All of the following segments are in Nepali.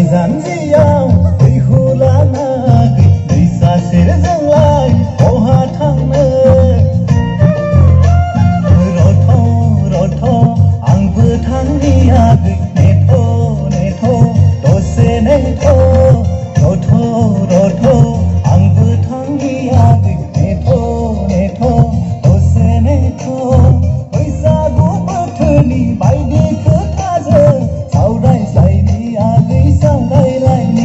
जानजियाव दैखौ लानागै दैसा सेरजोंलाय बहा थांनो रथ' आंबो थांनि आगै नेथ' दसे नेथ' रथ' आंबो थांनि आगै नेथ' दसे नेथ' बैसागु बोथोरनि बायदि खोथाजों सावरायज्लायनि आगै सावरायलायनि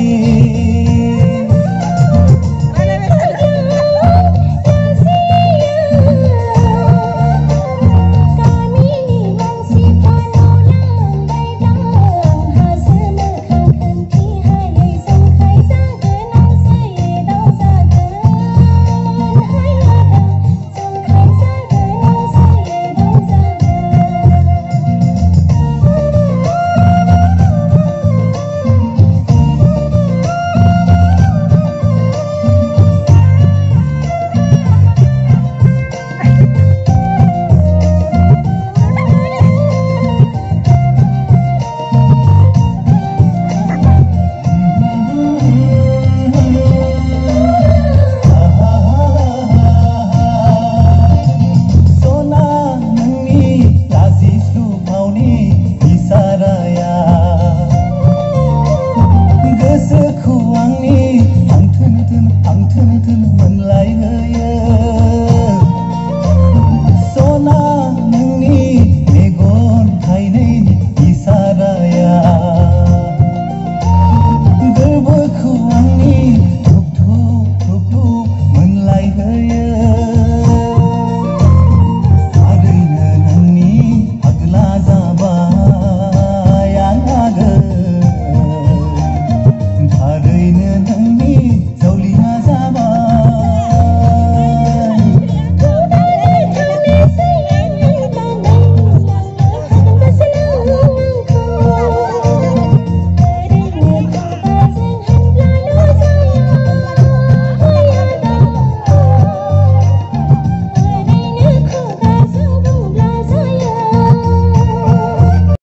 गोसोखौ आंनि आं थोन मोनलाय होयो